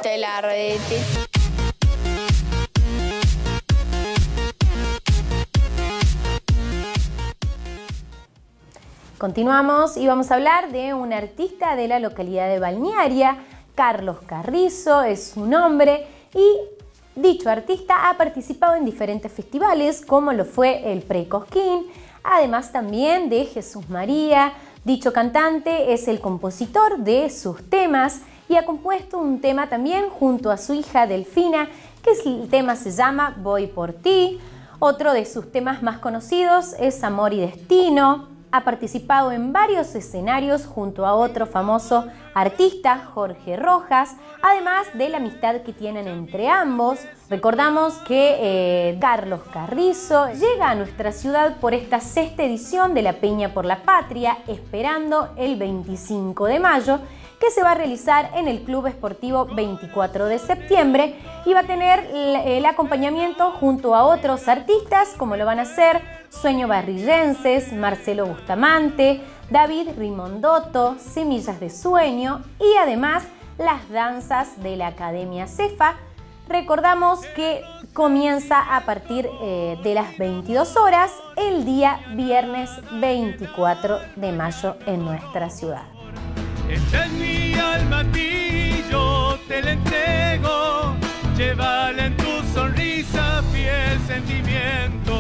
Estela Redete. Continuamos y vamos a hablar de un artista de la localidad de Balnearia, Carlos Carrizo es su nombre, y dicho artista ha participado en diferentes festivales como lo fue el Pre-Cosquín, además también de Jesús María. Dicho cantante es el compositor de sus temas y ha compuesto un tema también junto a su hija Delfina, que el tema se llama Voy por ti. Otro de sus temas más conocidos es Amor y Destino. Ha participado en varios escenarios junto a otro famoso artista, Jorge Rojas, además de la amistad que tienen entre ambos. Recordamos que Carlos Carrizo llega a nuestra ciudad por esta sexta edición de la Peña por la Patria, esperando el 25 de mayo, que se va a realizar en el Club Esportivo 24 de septiembre y va a tener el acompañamiento junto a otros artistas como lo van a ser Sueño Barrillenses, Marcelo Bustamante, David Rimondotto, Semillas de Sueño y además las danzas de la Academia Cefa. Recordamos que comienza a partir de las 22 horas el día viernes 24 de mayo en nuestra ciudad. Esta es mi alma a ti, yo te la entrego, llévala en tu sonrisa, fiel sentimiento.